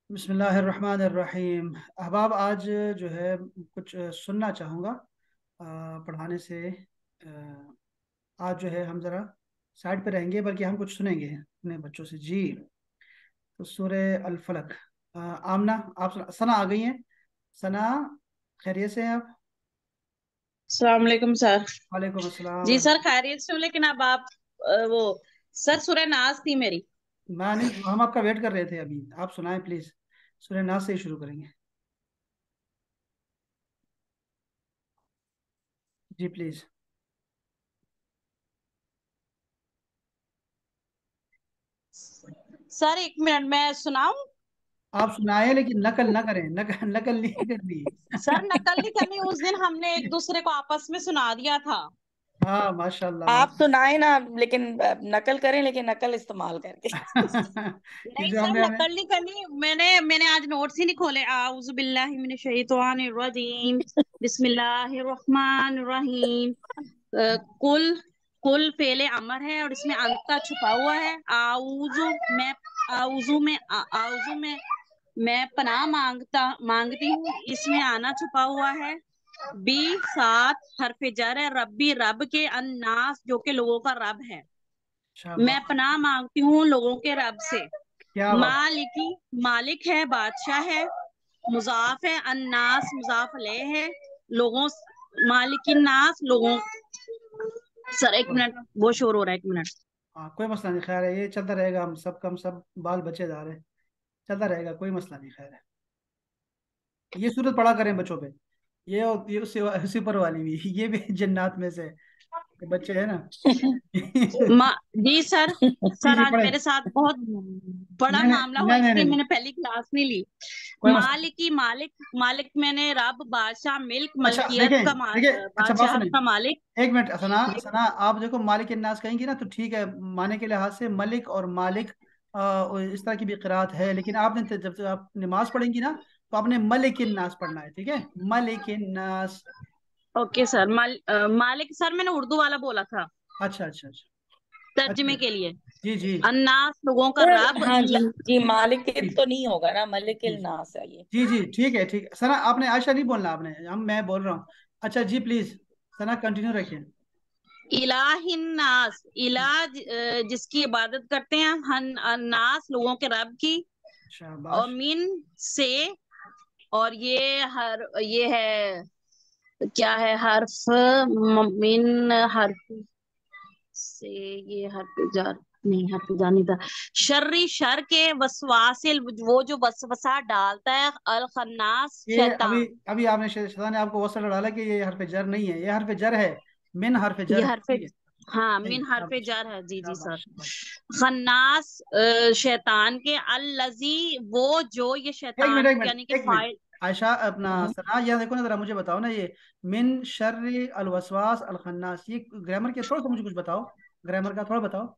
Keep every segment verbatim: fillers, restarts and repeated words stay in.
बिस्मिल्लाहिर्रहमानिर्रहीम। अहबाब, आज जो है कुछ सुनना चाहूँगा अ, पढ़ाने से। अ, आज जो है हम ज़रा साइड पे रहेंगे, बल्कि हम कुछ सुनेंगे अपने बच्चों से। जी, तो सूरे अल फलक। अ, आमना, आप सुना, सना आ गई हैं। सना, खैरियत से हैं आप? अस्सलाम वालेकुम सर। वालेकुम अस्सलाम जी सर, वरहमतुल्लाह। खैरियत से हूँ, लेकिन अब आप अ, वो सर सूरह नाज थी मेरी। मैं नहीं, हम आपका वेट कर रहे थे। अभी आप सुनाएं प्लीज़। सूरह नास से ही शुरू करेंगे। जी प्लीज़। सर एक मिनट में सुनाऊं। आप सुनाएं, लेकिन नकल ना करें। नकल नकल नहीं करनी। सर नकल नहीं करनी, उस दिन हमने एक दूसरे को आपस में सुना दिया था। हाँ, माशाल्लाह आप माशा। सुनाए ना, लेकिन नकल करें, लेकिन नकल इस्तेमाल करके। ये नहीं जो सर, हमने हमें नकल नहीं करनी। मैंने मैंने आज नोट्स ही नहीं खोले। आऊज़ु बिल्लाहि मिनश शैतानिर रजीम, बिस्मिल्लाहिर रहमानिर रहीम। अ, कुल कुल फेले अमर है और इसमें अंता छुपा हुआ है। आऊज़ु मैं आऊज़ु में आ- आऊज़ु में मैं पनाह मांगता मांगती हूँ, इसमें आना छुपा हुआ है। बी सात हरफ जर है, रब्बी रब के, अन्नास जो के लोगों का रब है। मैं शाबाश। पनाह मांगती हूँ लोगों के रब से। क्या बात। मालिकी मालिक है, बादशाह है। मुजाफ है, अन्नास मुजाफ ले है। लोगों मालिकिन नास लोगों। सर एक मिनट, वो शोर हो रहा है, एक मिनट। हाँ, कोई मसला नहीं, खैर है, ये चलता रहेगा। हम सब कम सब बाल बचे जा रहे हैं। चलता रहेगा, कोई मसला नहीं, खैर है। ये सूरत पढ़ा करें बच्चों पे। ये और ये उससे उससे ऊपर वाली भी, ये भी जन्नात में से। ये बच्चे हैं ना। मा जी सर। जी सर जी, आज पढ़े। मेरे साथ बहुत बड़ा नहीं नहीं मामला हुआ, नहीं नहीं इसलिए नहीं, मैंने पहली क्लास नहीं ली। कोई मसला नहीं। मालिकी मालिक मालिक मैंने रब, बादशाह, मिल्क अच्छा मलकियत देखें, का मा- देखिए। अच्छा, बात बादशाहत सुने। का मालिक। एक मिनट, सना जी सना, आप देखो मालिक नास कहेंगी ना तो ठीक है, माने के लिहाज से मलिक और मालिक आ, इस तरह की भी किरात है। लेकिन आपने तो जब जब आप नमाज पढ़ेंगी ना, तो आपने मलिक नास पढ़ना है, ठीक है? मलिक नास। Okay sir. माल, अ, मालिक सर मैंने उर्दू वाला बोला था अच्छा अच्छा अच्छा। अच्छा, तर्जमे के लिए। जी जी अन्नास लोगों का सर रब। हाँ जी ल, जी, मालिक जी तो नहीं होगा ना, मलिक जी नास है ये। जी जी, ठीक है ठीक है। सना, आपने आयशा नहीं बोलना, आपने, हम मैं बोल रहा हूँ। अच्छा जी, प्लीज। सना, कंटिन्यू रखिए। इलाहिन नास, इलाज जिसकी इबादत करते हैं। हन अन्नास लोगों के रब की। और शाबाश। मिन से, और ये हर ये है, क्या है हर्फ, म- मिन हर्फ से, ये हर्फ जार नहीं, हर्फ जार नहीं था। शर्री शर के, वसवासिल वो जो वसवसा डालता है, अल खन्नास ये अभी शैतान। अभी आपने शै- शैतान ने आपको वसल डाला कि ये हरफ जर नहीं है, ये हरफ जर है। मिन हरफ ये जर है, हर्फ, ठीक है। हाँ नहीं, मिन हर्फ शाबाश जार है। जी जी सर। शाबाश शाबाश। खन्नास अ, शैतान के, अल लजी वो जो, ये एक मिनट शैतान एक मिनट यानी कि एक मिनट। फाइल। आयशा, अपना हम्म। सना, यहाँ देखो ना जरा, मुझे बताओ ना, ये मिन शर्र अल वसवास अल खन्नास, ये ग्रामर के थोड़ा सा मुझे कुछ बताओ। ग्रामर का थोड़ा बताओ।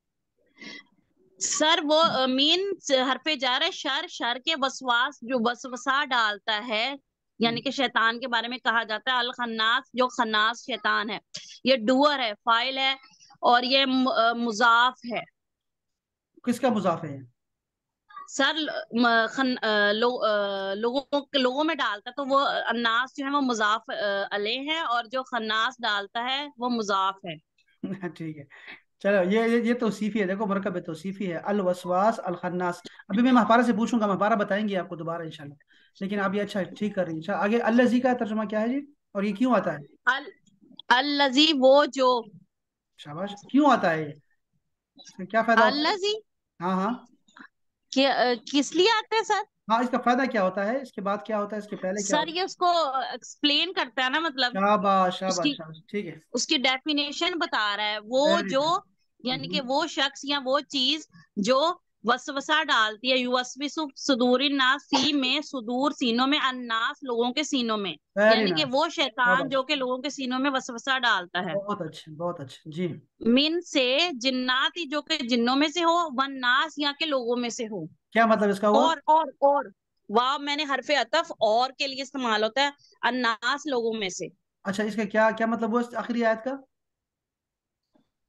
सर वो अ, मीन हरफे जार है, शर शर के, वसवास जो वसवसा डालता है, यानी कि शैतान के बारे में कहा जाता है। अल खन्नास जो खन्नास शैतान है, ये डुअर है, फाइल है। और ये मु- अ, मुजाफ है। किसका मुजाफ है? सर म- खन अ, लो, अ, लोगों लोगों में डालता है, तो वो अन्नास जो है वो मुजाफ अ, अलैह है, और जो खन्नास डालता है वो मुजाफ है। ठीक है। चलो, ये ये, ये तौसीफी है, देखो, मरकब तौसीफी है, अल वसवास अल खन्नास। अभी मैं महपारा से पूछूंगा, महपारा बताएंगे आपको दोबारा इंशाल्लाह। लेकिन आप ये अच्छा ठीक कर रही हैं। अच्छा, आगे अल्लज़ी का तर्जुमा क्या है जी? और ये क्यों आता है? अल अल्लजी वो जो। शाबाश, क्यों आता है ये? इसका क्या फायदा होता है? अल्लजी हाँ हाँ। कि, अ, किस लिए आता है सर? हाँ, इसका फायदा क्या होता है, इसके बाद क्या होता है, इसके पहले क्या सर होता है? ये उसको एक्सप्लेन करता है ना, मतलब शाबाश शाबाश उसकी शाबाश, ठीक है। उसकी डेफिनेशन बता रहा है। वो वेरी जो, यानी कि गुड। वो शख्स या वो चीज जो वसवसा डालती है। युवस्विसु सुदूरिन नास, सी में सुदूर सीनों में, अन्नास लोगों के सीनों में। वेरी यानी कि नाइस। वो शैतान जो शाबाश। के लोगों के सीनों में वसवसा डालता है। बहुत अच्छे बहुत अच्छे जी। मिन से जिन्नाती जो के जिन्नों में से हो, वन नास या के लोगों में से हो। क्या मतलब इसका हुआ? और और और वाह मैंने हरफे अतफ और के लिए इस्तेमाल होता है, अन्नास लोगों में से। अच्छा, इसका क्या क्या मतलब हुआ इस आखिरी आयत का?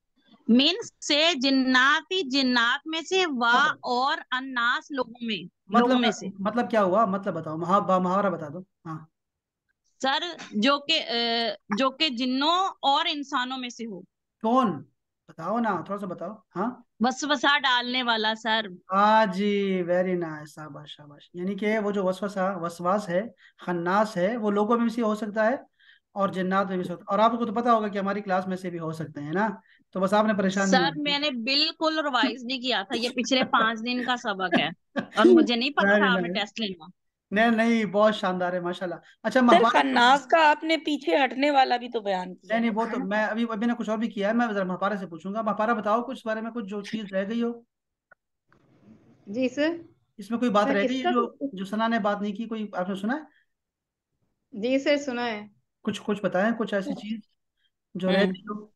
मिन से जिन्नाती, जिन्नात में से, वा मतलब और अन्नास लोगों में, लोगों में से। मतलब मतलब क्या हुआ, मतलब बताओ, महा मुहावरा बता दो। हाँ। सर जो के अ, जो के जिन्नों और इंसानों में से हो। कौन? बताओ ना, थोड़ा सा बताओ। हाँ। वसवसा डालने वाला सर। हाँ जी, वेरी नाइस, शाबाश शाबाश। यानी कि वो जो वसवसा वसवास है, खन्नास है, वो लोगों में भी से हो सकता है और जिन्नात में भी से होता है। और आपको तो पता होगा कि हमारी क्लास में से भी हो सकते हैं ना, तो बस आपने परेशान नहीं सर होना। मैंने बिल्कुल रिवाइज नहीं किया था, ये पिछले पांच दिन का सबक है और मुझे नहीं पता वेरी था आपने नाइस। टेस्ट लेना। नहीं नहीं, बहुत शानदार है माशाल्लाह। अच्छा, सर महापारा। खन्नास का आपने पीछे हटने वाला भी तो बयान नहीं किया नहीं, वो है तो ना। मैं अभी अभी ना कुछ और भी किया है, मैं जरा महापारा से पूछूंगा। महापारा बताओ कुछ इस बारे में, कुछ जो चीज रह गई हो, जी सर। इसमें कोई बात सर रह गई है इसका जो तो, जो सना ने बात नहीं की, कोई आपने सुना है? जी सर सुना है। कुछ कुछ बताएं, कुछ ऐसी चीज जो रह हम्म। गई हो।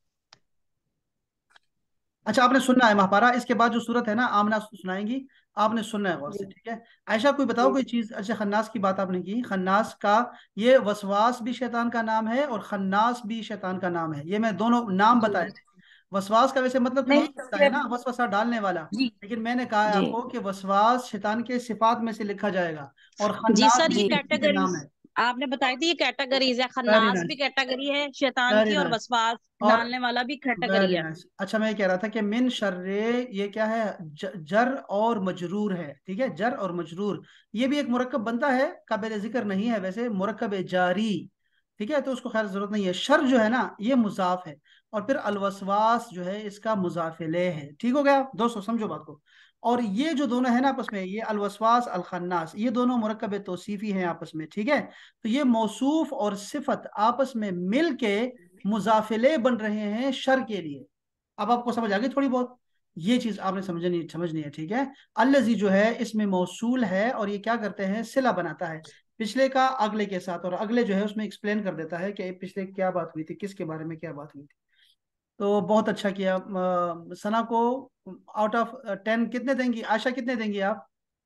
अच्छा, आपने सुनना है महापारा, इसके बाद जो सूरत है ना आमना सुनाएंगी, आपने सुनना है गौर से, जी ठीक है? आयशा, कोई बताओ जी कोई चीज। अच्छा, खन्नास की बात आपने की, खन्नास का ये वसवास भी शैतान का नाम है और खन्नास भी शैतान का नाम है, ये मैं दोनों नाम बताए जी थे। वसवास का वैसे मतलब तो नहीं यही होता है इसके ना, वसवसा डालने वाला। जी लेकिन मैंने कहा है जी आपको कि वसवास शैतान के सिफात में से लिखा जाएगा और जी खन्नास सर, ये भी जी इसी के नाम कैटेगरीज है। आपने बताई थी, ये कैटेगरीज है, वेरी खन्नास भी नाइस, कैटेगरी है शैतान वेरी की, और नाइस। वसवास और डालने वाला भी कैटेगरी वेरी है। नाइस। अच्छा, मैं ये कह रहा था कि मिन शर्रे, ये क्या है? ज, जर और मजरूर है, ठीक है? जर और मजरूर, ये भी एक मुरक्कब बनता है, काबिल जिक्र नहीं है वैसे, मुरक्कब जारी, ठीक है? तो उसको खैर जरूरत नहीं है। शर जो है ना, ये मुजाफ है, और फिर अलवसवास जो है इसका मुजाफिले है। ठीक हो गया दोस्तों, समझो बात को। और ये जो दोनों है ना आपस में, ये अलवसवास अल खन्नास, ये दोनों मुरक्कब तौसीफी हैं आपस में, ठीक है? तो ये मौसूफ और सिफत आपस में मिल के मुजाफिले बन रहे हैं शर के लिए। अब आपको समझ आ गई थोड़ी बहुत, ये चीज आपने समझनी समझनी है, ठीक है? अल्लजी जो है इसमें मौसूल है और ये क्या करते हैं, सिला बनाता है पिछले का अगले के साथ, और अगले जो है उसमें एक्सप्लेन कर देता है कि पिछले क्या बात हुई थी, किसके बारे में क्या बात हुई थी। तो बहुत अच्छा किया। अ, सना को आउट ऑफ टेन कितने देंगी? आशा कितने देंगी आप?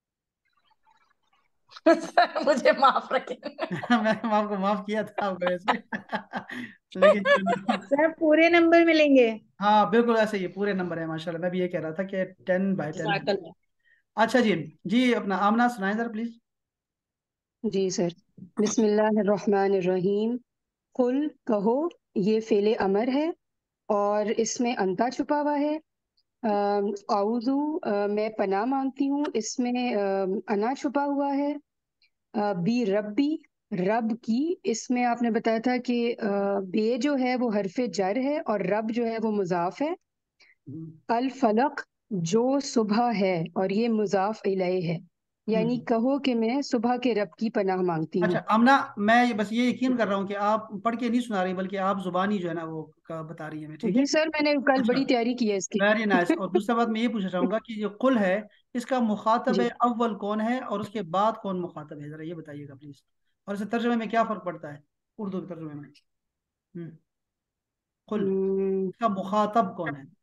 सर मुझे माफ रखें। मैंने आपको माफ किया था आपको वैसे लेकिन चलो। सर पूरे नंबर मिलेंगे। हाँ बिल्कुल ऐसे ही पूरे नंबर है माशाल्लाह, मैं भी ये कह रहा था कि टेन बाय टेन। जज़ाकल्लाह। अच्छा जी। जी, अपना आमना सुनाए जरा प्लीज। Ji sir. बिस्मिल्लाहिर्रहमानिर्रहीम। कुल कहो, ये फेले अमर है और इसमें अंता छुपा हुआ है। आउज़ू, मैं पनाह मांगती हूँ, इसमें अ, अना छुपा हुआ है। अ, बी रब्बी, रब की, इसमें आपने बताया था कि अ, बे जो है वो हरफे जर है और रब जो है वो मुजाफ है। अल फलक, जो सुबह है, और ये मुजाफ इलैह है, यानी हम्म। कहो कि मैं सुबह के रब की पनाह मांगती अच्छा हूँ। आमना, मैं ये बस ये यकीन कर रहा हूँ कि आप पढ़ के नहीं सुना रही, बल्कि आप जुबानी जो है ना वो का बता रही है, मैं, ठीक है? जी सर, मैंने कल अच्छा, बड़ी तैयारी की है इसकी। Very nice. और दूसरा बात मैं ये पूछना चाहूंगा कि जो कुल है, इसका मुखातब जी। अव्वल कौन है और उसके बाद कौन मुखातब है, जरा ये बताइएगा प्लीज। और इसे तर्जुमे में क्या फर्क पड़ता है, उर्दू के तर्जुमे में? हम्म। कुल, हम्म, इसका मुखातब कौन है?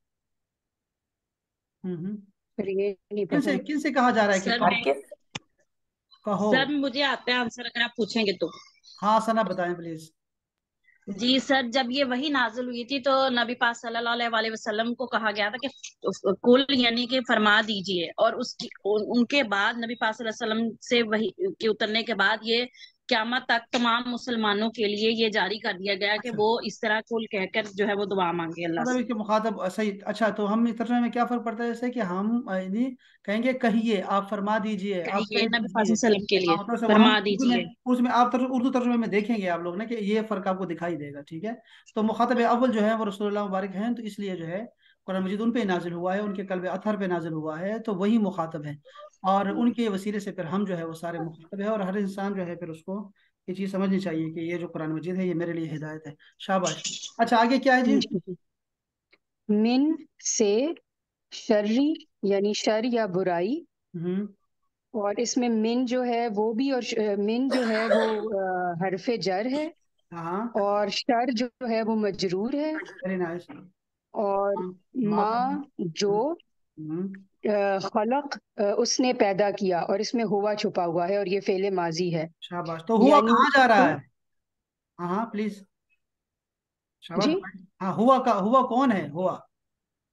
हम्म हम्म। फिर ये नहीं किन पता। से किन से कहा जा रहा है कि सर कहो? मैं आपके कहो। सर मुझे आता है आंसर, अगर आप पूछेंगे तो। हाँ सना, बताएं प्लीज। जी सर, जब ये वही नाजिल हुई थी तो नबी पाक सल्लल्लाहु अलैहि वसल्लम को कहा गया था कि कुल यानी कि फरमा दीजिए, और उसकी उन, उनके बाद नबी पाक सल्लल्लाहु अलैहि वसल्लम से वही के उतरने के बाद ये क़यामत तक तमाम मुसलमानों के लिए ये जारी कर दिया गया कि अच्छा, वो इस तरह कुल कहकर जो है वो दुआ मांगे अल्लाह मतलब से। इसके मुखातब सही। अच्छा, तो हम इस तर्जुमे में क्या फर्क पड़ता है, जैसे कि हम अ, यानी कहेंगे कहिए, आप फरमा दीजिए, आप कहिए कह नबी पाक दीजिए। सल्लल्लाहु अलैहि वसल्लम के हाँ, लिए मतलब से वो हम फरमा उर्दू दीजिए। में, उसमें आप तर, उर्दू तर्जुमे में देखेंगे आप लोग ना कि ये फर्क आपको दिखाई देगा, ठीक है? तो मुखातब अव्वल जो है वो रसूलुल्लाह मुबारक हैं, तो इसलिए जो है कुरान मजीद उन पे नाजिल हुआ है, उनके कल्ब अतहर पे नाजिल हुआ है, तो वही मुखातब है। और उनके वसीले से फिर हम जो है वो सारे मुखातब है, और हर इंसान जो है फिर उसको ये चीज़ समझनी चाहिए कि ये जो कुरान मजीद है ये मेरे लिए हिदायत है। शाबाश। अच्छा, आगे क्या है जी? जी। मिन से, शर्री, यानी शर या बुराई, हम्म। और इसमें मिन जो है वो भी, और श- मिन जो है वो अ, हरफे जर है, हाँ, और शर जो है वो मजरूर है, वेरी नाइस। और माँ का? माँ जो हम्म। अ, खलक, अ, उसने पैदा किया, और इसमें हुआ छुपा हुआ है और ये फेले माजी है, शाबाश, तो हुआ यानी कहाँ जा रहा है? तो, हाँ हाँ प्लीज, शाबाश जी। भाई। हाँ, हुआ का हुआ कौन है हुआ?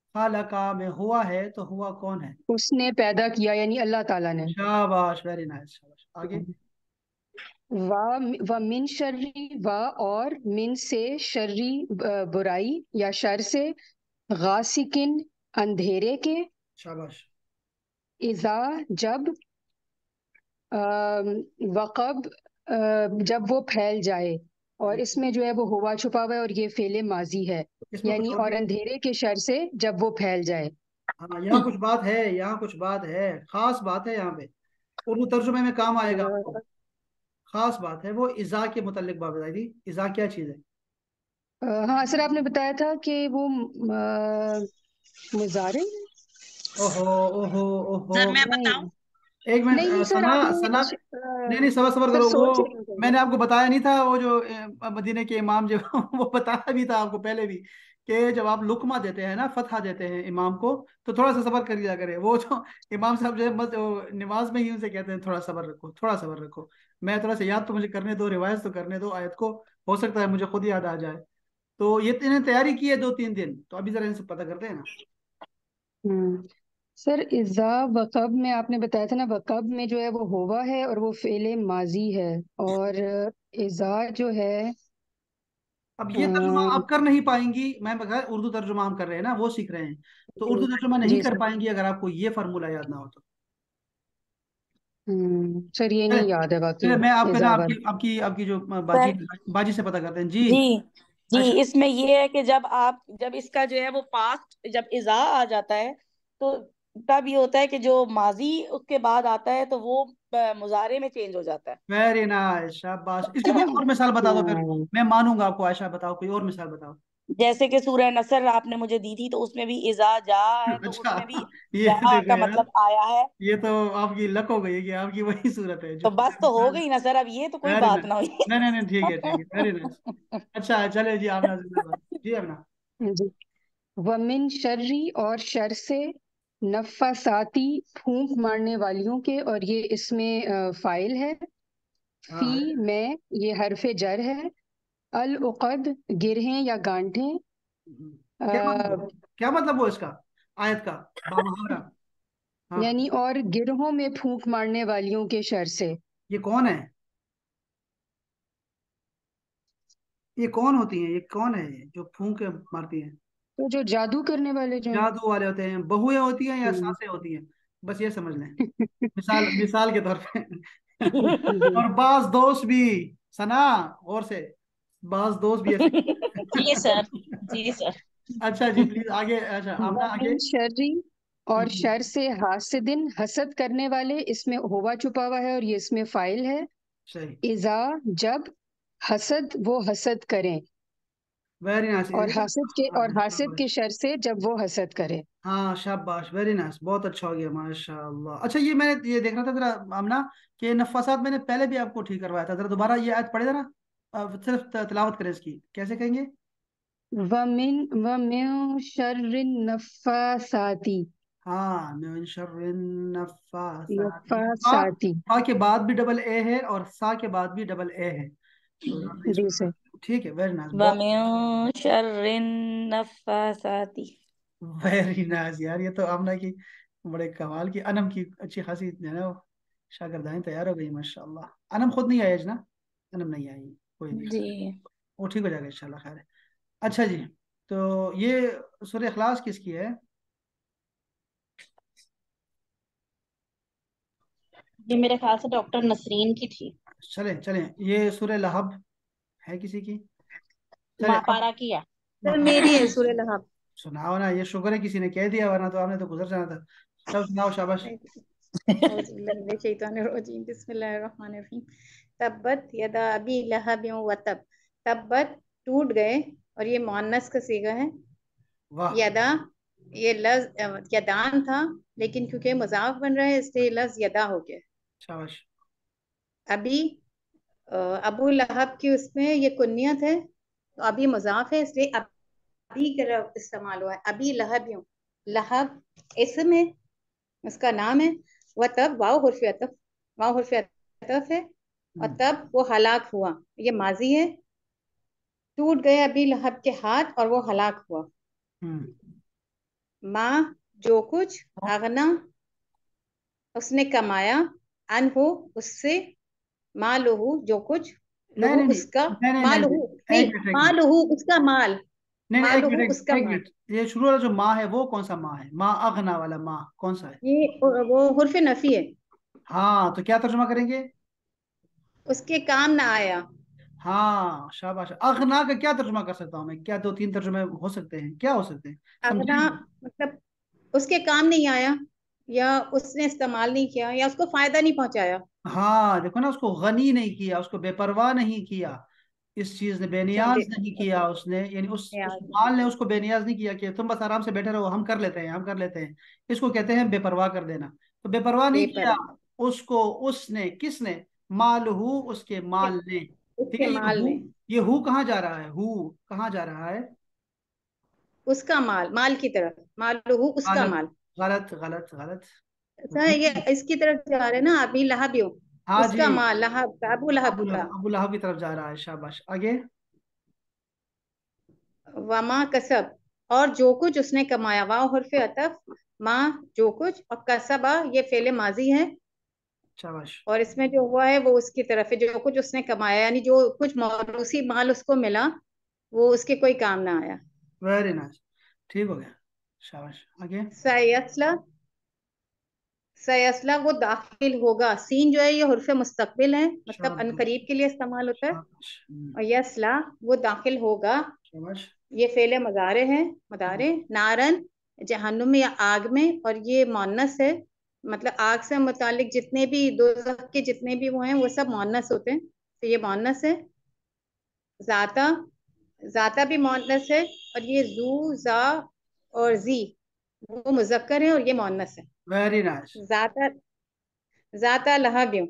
खालका में हुआ है, तो हुआ कौन है? उसने पैदा किया यानी अल्लाह ताला ने। शाबाश, वेरी नाइस, शाबाश। आगे। वा व मिन शर्री, व और मिन से, शर्री अ, बुराई या शर से, गासिकिन अंधेरे के, शाबाश। इजा जब, अम, वक़ब अ, जब वो फैल जाए। और इसमें जो है वो हुआ छुपा हुआ है और ये फेले माजी है, इसमें कुछ यानी और और भी? अंधेरे के शर से जब वो फैल जाए। हाँ, यहाँ कुछ बात है, यहाँ कुछ बात है, खास बात है यहाँ पे। उर्दू तर्जुमे में काम आएगा आपको। अ, खास बात है, वो इज़ा के मुतल्लिक बात बताई थी। इज़ा क्या चीज़ है? अ, हाँ सर, आपने बताया था कि वो अ, मुजारे। ओहो, ओहो, ओहो। सर मैं बताऊं? नहीं एक मिनट, नहीं नहीं अ, सर, सना आपने सना। श- नहीं अ, नहीं, सबर सबर सर करो। वो सोच रही हूँ सर। मैंने आपको बताया नहीं था, वो जो अ, मदीने के इमाम जो वो बताया भी था आपको पहले भी, कि जब आप लुकमा देते हैं ना, फतहा देते हैं इमाम को, तो थोड़ा सा सबर कर लिया करें। वो जो इमाम साहब जो है मत वो नमाज में ही उनसे कहते हैं थोड़ा सबर रखो, थोड़ा सबर रखो। मैं थोड़ा सा याद तो मुझे करने दो, रिवायत तो करने दो आयत को। हो सकता है मुझे खुद याद आ जाए। तो ये तो इन्हें तैयारी की है दो तीन दिन, तो अभी जरा इनसे पता करते हैं ना। हम्म सर, इज़ा वक़ब में आपने बताया था ना, वक़ब में जो है वो होवा है और वो फेले माजी है। और इज़ा जो है अब ये तर्जुमा अ, आप कर नहीं पाएंगी, मैं बगैर उर्दू तर्जुमा हम कर रहे हैं ना, वो सीख रहे हैं। तो जी उर्दू तर्जुमा नहीं जी कर सर। पाएंगी अगर आपको ये फार्मूला याद ना हो तो। हम्म सर, ये चले नहीं याद है बाकी। चले, मैं आपका ना इज़ा आपकी वाला। आपकी आपकी जो बाजी सर बाजी से पता करते हैं जी। जी जी, अच्छा। इसमें ये है कि जब आप जब इसका जो है वो पास्ट जब इज़ा आ जाता है, तो तब ये होता है कि जो माजी उसके बाद आता है तो वो अ, मुजारे में चेंज हो जाता है। वेरी नाइस, शाबाश। इसकी कोई और मिसाल बता दो फिर, हाँ, मैं मानूंगा आपको। आयशा बताओ, कोई और मिसाल बताओ। जैसे कि सूरह नसर आपने मुझे दी थी, तो उसमें भी इज़ा जा है, तो अच्छा। उसमें भी ये जा देखो का यार, मतलब आया है। ये तो आपकी लक हो गई है कि आपकी वही सूरत है जो तो बस तो हो गई ना सर, अब ये तो कोई वेरी बात नाइस। ना हुई। नहीं नहीं नहीं, ठीक है ठीक है, वेरी नाइस। अच्छा, चले जी, आपने जिंदाबाद। जी अपना। जी। वमिन शर्री और शर से, नफ़ासाती फूंक मारने वालियों के, और ये इसमें अ, फाइल है। हाँ है। फी में ये हरफे जर है। अल उक़द गिरहें या गांठें। क्या मतलब, अ, क्या मतलब वो इसका, आयत का बामुहावरा? हाँ। यानी और गिरोह में फूंक मारने वालियों के शर से। ये कौन है? ये कौन होती है, ये कौन है ये जो फूंक के मारती है? तो जो जादू करने वाले जो हैं। जादू वाले होते हैं, बहुएं होती हैं या हम्म। सासें होती हैं? बस ये समझ लें, मिसाल मिसाल के तौर पे। जी और बाज दोस्त भी, सना, गौर से, बाज दोस्त भी ऐसे। जी सर। जी सर। अच्छा जी, प्लीज आगे। अच्छा, आपना आगे। वमिन शर्री और शर से, हासिदिन हसद करने वाले, इसमें होवा छुपा हुआ है और ये इसमें फाइल है। सही। इजा जब, हसद वो हसद करें, वेरी नाइस। और हासिद के और हासिद के शर से जब वो हसद करे। हाँ शाबाश, वेरी नाइस, बहुत अच्छा हो गया माशाल्लाह। अच्छा, ये मैंने ये देख रहा था जरा आमना, कि नफासात मैंने पहले भी आपको ठीक करवाया था। जरा दोबारा ये आयत पढ़े जरा। अब सिर्फ त- तिलावत करें इसकी, कैसे कहेंगे? वमिन वमिन शर्रिन नफ़ासाती। हाँ, मिन शर्रिन नफ्फासाती। फा नफ़ासाती। फा के बाद भी डबल ए है और सा के बाद भी डबल ए है, तो आपने जी इसको, सर। ठीक है, वेरी नाइस, बहुत वमिन शर्रिन नफ्फासाती। वेरी नाइस यार। ये तो आमना की बड़े कमाल की, अनम की अच्छी खासी जो है ना वो शागिर्दाएं तैयार हो गई माशाल्लाह। अनम खुद नहीं आई आज ना, अनम नहीं आई, कोई नहीं, जी वो ठीक हो जाएगा इंशाल्लाह, खैर है। अच्छा जी, तो ये सूरह इखलास किसकी है? ये मेरे ख्याल से डॉक्टर नसरीन की थी। चलें चलें, ये सूरह लहब है किसी की? चले माँ अब। पारा की है। सर मेरी है सूर्य लहाब। सुनाओ ना, ये शुक्र है किसी ने कह दिया, वरना तो आपने तो गुजर जाना था। चलो सुनाओ, शाबाश। औज़ुबिल्लाहिमिनश्शैतानिर्रजीम, बिस्मिल्लाहिर्रहमानिर्रहीम। तब्बत यदा अबी लहब व तब। तब्बत टूट गए, और ये मुअन्नस का सीगा है। वाह। यदा, ये लफ्ज यदान था, लेकिन क्योंकि मजाक बन रहा है इसलिए लफ्ज यदा हो गया। शाबाश। अभी अ, अबू लहब की उसमें ये कुन्नियत है, तो अभी मजाक है इसलिए अभी का लफ्ज इस्तेमाल हुआ है। अभी लहब यूं, लहब इसम है, उसका नाम है। वह तब वाव हुर्फ अतफ, वाव हुर्फ अतफ है। और हम्म। तब वो हलाक हुआ, ये माजी है। टूट गए अभी लहब के हाथ और वो हलाक हुआ। हम्म। माँ जो कुछ, अगना उसने कमाया, अनहु उससे, मालुहु जो कुछ, नहीं लहू नहीं नहीं उसका, नहीं नहीं नहीं मालुहु नहीं, नहीं, एक मिनट एक मिनट। मालुहु उसका माल, नहीं नहीं, एक मालुहु मिनट उसका एक, एक माल। मिनट, ये शुरू वाला जो माँ है वो कौन सा माँ है? माँ अगना वाला माँ कौन सा है? ये वो हुर्फ नफी है। हाँ, तो क्या तर्जुमा करेंगे? उसके काम ना आया। हाँ शाबाश। अगना का क्या तर्जुमा कर सकता हूँ मैं? क्या दो तीन तर्जुमे हो सकते हैं? क्या हो सकते हैं? अगना समझाइए। मतलब उसके काम नहीं आया, या उसने इस्तेमाल नहीं किया, या उसको फायदा नहीं पहुंचाया। हाँ देखो ना, उसको गनी नहीं किया, उसको बेपरवाह नहीं किया, इस चीज ने अच्छा बे, बेनियाज नहीं किया अच्छा, उसने, यानी उस उस याद नहीं माल ने किया। उसको बेनियाज नहीं किया कि तुम बस आराम से बैठे रहो, हम कर लेते हैं हम कर लेते हैं। इसको कहते हैं बेपरवाह कर देना। तो बेपरवाह नहीं किया बेपरवाह उसको, उसने, किसने? मालहू, उसके उसके, माल ने। ठीक उसके है, ये माल हु, ने। ये हु कहाँ जा रहा है? हु कहाँ जा रहा है? उसका माल, माल की तरफ, मालुहु उसका गलत माल। गलत गलत गलत। सर ये इसकी तरफ जा रहे हैं ना, अभी लहबियो, हाँ जी, उसका माल, लहब का, अबू लहब अबू का। लहब, अबू लहब की तरफ जा रहा है। शाबाश, आगे। वमा कसब और जो कुछ उसने कमाया, वाह हुर्फ अतफ, माँ जो कुछ, और कसबा ये फेले माजी है, शाबाश, और इसमें जो हुआ है वो उसकी तरफ है, जो कुछ उसने कमाया, यानी जो कुछ मौरूसी माल उसको मिला वो उसके कोई काम ना आया। वेरी नाइस, ठीक हो गया। शाबाश, आगे। सयसला, सयसला वो दाखिल होगा, सीन जो है ये हुर्फ मुस्तकबिल है, मतलब शाबाश, अनकरीब के लिए इस्तेमाल होता है। शाबाश, हम्म, और यसला वो दाखिल होगा, शाबाश, ये फेले मजारे हैं, हम्म, मदारे। नारन जहन्नुम या आग में, और ये मोन्नस है, मतलब आग से मुतालिक जितने भी दोज़ख के जितने भी वो हैं वो सब मोन्नस होते हैं, तो ये मोन्नस है। जाता, जाता भी मोन्नस है, और ये जू, जा और जी वो मुजक्कर है, और ये मोन्नस है। Very nice. जाता, जाता लहब।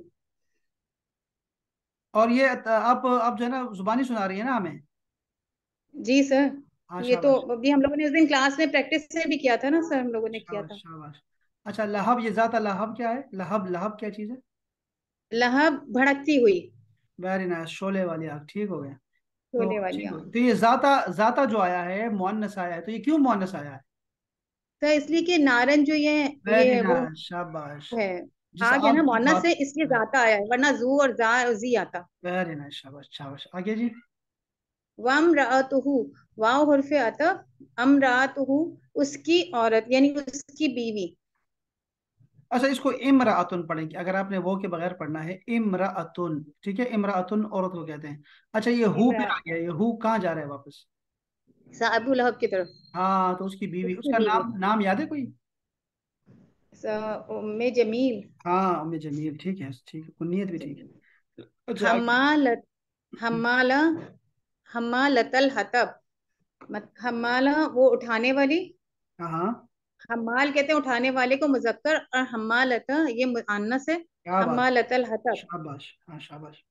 और ये त- आप आप जो है ना जुबानी सुना रही है ना हमें? जी सर। हाँ ये तो शाबाश, अभी हम लोगों ने उस दिन क्लास में प्रैक्टिस से भी किया था ना सर, हम लोगों ने किया शाबाश, था। शाबाश। अच्छा, लहब, ये जाता लहब क्या है? लहब, लहब क्या चीज़ है? लहब भड़कती हुई, वेरी नाइस, शोले वाली आग, ठीक हो गया। तो शोले वाली ठीक हो, आग। तो ये जाता, जाता जो आया है मुअन्नस आया है, तो ये क्यों मुअन्नस आया है? तो इसलिए कि नारन जो ये वेरी ये वो नाइस, शाबाश। है, जिस आग है आग ना, की मोहन्नस बात, से इसलिए जाता आया है, वरना जू और जा और जी आता। वेरी नाइस, शाबाश शाबाश, आगे जी। वम रातुहु, वाव हुर्फे अतफ, अम रातुहु उसकी औरत यानी उसकी बीवी। अच्छा, इसको इमराअतुन पढ़ेंगे, अगर आपने वो के बगैर पढ़ना है, इमराअतुन, ठीक है, इमराअतुन औरत को कहते हैं। अच्छा, ये हु इमरा फिर आ गया, ये हु कहाँ जा रहा है वापस? सा- अबू लहब की तरफ, हाँ, तो उसकी बीवी, उसकी उसका बीवी। नाम, नाम याद है कोई? सा- उम्मे जमील। हाँ, उम्मे जमील, ठीक है, ठीक है, कुन्नियत भी ठीक जमील। है। अच्छा, आगे। हमालत, हमाला, हमालतल हतब, मत हमाला वो उठाने वाली। हाँ हाँ, हमाल कहते हैं उठाने वाले को मुजक्कर, और हमालता ये मुअन्नस है। क्या बात है, हमालतल हतब। शाबाश, हाँ शाबाश।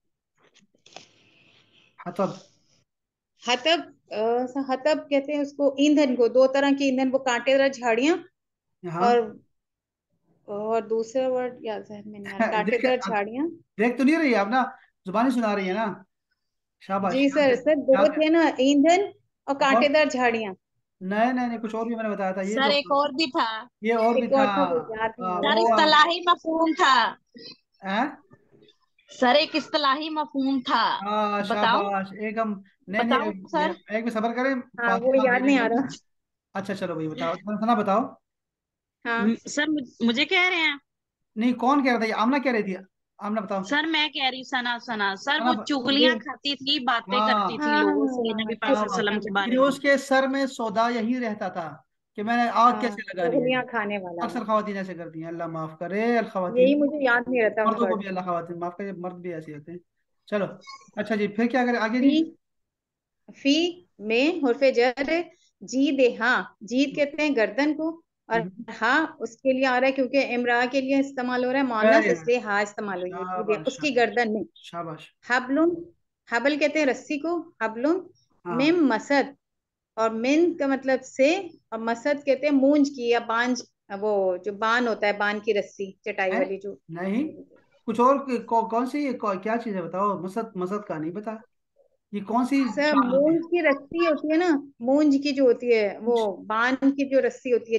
हतब, हतब अ, हतब कहते हैं उसको, ईंधन को, दो तरह के ईंधन, वो कांटेदार झाड़ियां, हाँ। और और दूसरा वर्ड याद है में नहीं आ रहा, देख, कांटेदार अब झाड़ियां। देख तो नहीं रही है आप ना, जुबानी सुना रही है ना? शाबाश, जी याद सर, है, सर दो याद है। थे ना, ईंधन और और कांटेदार झाड़ियां। नहीं नहीं नहीं, कुछ और भी मैंने बताया था, ये सर जो, एक और भी था। ये और भी एक था। और था वो याद नहीं आ, आ सर वो रहा। आप, इस्तलाही मफहूम था। हैं? सर एक इस्तलाही मफहूम था। हाँ बताऊं? शाबाश, एक हम, नहीं नहीं, बताऊं सर? एक एक में सबर करें, हाँ वो फातिमा दे याद नहीं देंगे आ अभी। रहा। अच्छा चलो भाई, बताओ, सुना बताओ। हाँ म- सर मुझ- मुझे कह रहे हैं? नहीं, कौन कह रहा था? ये आमना कह रही थी। आमना बताओ। सर मैं कह रही हूँ, सना सना सर सना वो ब- जी। चुगलियां खाती थी, बातें करती हाँ, थी हाँ लोगों से हाँ नबी पाक क्या सल्लल्लाहु अलैहि बात वसल्लम ठीक के है। है, बारे में। उसके सर में सौदा यही रहता था कि मैंने आग हाँ कैसे लगानी है। चुगलियां खाने वाला अक्सर वो, खवातीन ऐसे करती हैं, अल्लाह माफ करे, अल यही खवातीन, मुझे याद नहीं रहता मर्दों को वर्ड। भी अल्लाह खवातीन माफ करे, मर्द भी ऐसे होते हैं। चलो, अच्छा जी, फिर क्या करें आगे फी, जी? फी में हुर्फे जर है, जी दे हाँ, जीद कहते हैं गर्दन को, और हाँ उसके लिए आ रहा है क्योंकि इमरा के लिए इस्तेमाल हो रहा है, मोहन्नस, वेरी नाइस, इसलिए हाँ इस्तेमाल हुई है, जी दे शाबाश उसकी शाबाश, गर्दन में। शाबाश। हबलुन, हबल कहते हैं रस्सी को, हबलुन। हाँ, मिम मसद, और मिन का मतलब से, और मसद कहते हैं मूंज की या बांझ, वो जो बान होता है, बान की रस्सी चटाई है, वाली जो। नहीं, कुछ और, कौ, कौन सी ये कौ, क्या चीज है बताओ, मसद, मसद का नहीं पता, ये कौन सी सर बात होती मूंज की रस्सी होती है ना, मूंज की जो होती है वो, है? बान की जो रस्सी होती है,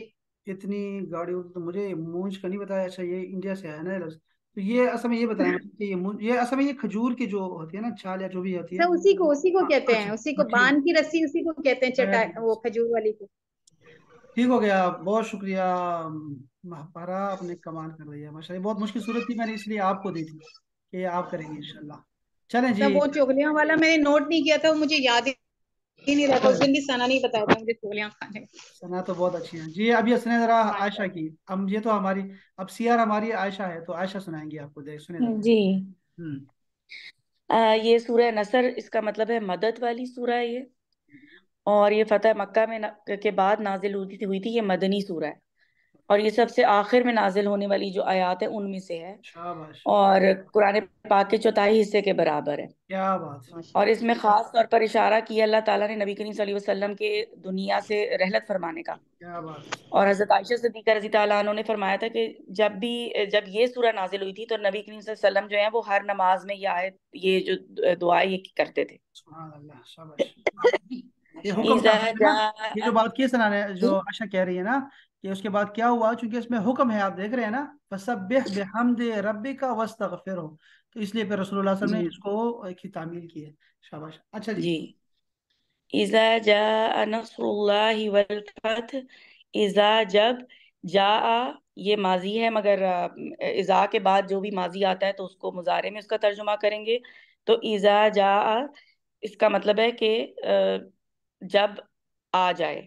इतनी गाड़ी होती तो मुझे मूंज का नहीं बताया। अच्छा ये इंडिया से आया ना ये लफ्ज़। तो ये असल में ये बताया मतलब कि ये मूंज, ये असल में ये खजूर की जो होती है ना छाल या जो भी होती है। सब उसी को उसी को हाँ, कहते हैं, अच्छा उसी को हाँ, ठीक। बांध की रस्सी, उसी को कहते हैं चटा, वो खजूर वाली को। ठीक हो गया, बहुत शुक्रिया। महापारा आपने कमाल कर दिया माशाल्लाह। बहुत मुश्किल सूरत थी, मैंने इसलिए आपको दी थी कि आप करेंगे इंशाल्लाह। चलें जी। सब वो चुगलियां वाला मैंने नोट नहीं किया था, वो मुझे याद ही नहीं रहता। उस दिन भी सना नहीं बताया था मुझे चुगलियां खाने। सना तो बहुत अच्छी है जी। अभी सुने जरा आयशा माशाल्लाह। की। अब ये तो हमारी, अब सियार हमारी आयशा है, तो आयशा सुनाएंगी आपको, देख सुने जरा। जी। हम्म। आ, ये सूरह नसर, इसका मतलब है मदद वाली सूरह है ये। और ये फतह मक्का में न, के बाद नाजिल हुई थी हुई थी ये मदनी सूरह है। और ये सबसे आखिर में नाजिल होने वाली जो आयत है उनमें से है। शाबाश। और कुरान पाक के चौथाई हिस्से के बराबर है। क्या बात है। और माशाल्लाह। इसमें खास तौर पर इशारा किया अल्लाह ताला ने नबी करीम सल्लल्लाहु अलैहि वसल्लम के दुनिया से रहलत फरमाने का। क्या बात है। और हजरत आयशा सिद्दीका रजी ताला अन्हा ने फरमाया था कि जब भी जब ये सूरह नाजिल हुई थी तो नबी करीम सल्लल्लाहु अलैहि वसल्लम जो है वो हर नमाज में ये आयत, ये जो दुआ ये करते थे। सुभान अल्लाह, शाबाश। ये हुक्म था इज़ा असल में ना। ये जो जा बात की सना ने, जो आशा कह रही है ना, कि उसके बाद क्या हुआ, क्योंकि इसमें हुक्म है, आप देख रहे हैं ना, फसब्बिह बिहम्दि रब्बिका वस्तगफिरहु। तो इसलिए फिर रसूलुल्लाह सल्लल्लाहु अलैहि वसल्लम ने जी इसको एक ही तामील की है। शाबाश। अच्छा जी। जी। इज़ा जा नस्रुल्लाहि वल फथ, इज़ा जब, जा ये माजी है, मगर अ, इज़ा के बाद जो भी माजी आता है तो उसको मुजारे में उसका तर्जुमा करेंगे। तो इज़ा जा, इसका मतलब है कि अ, जब आ जाए।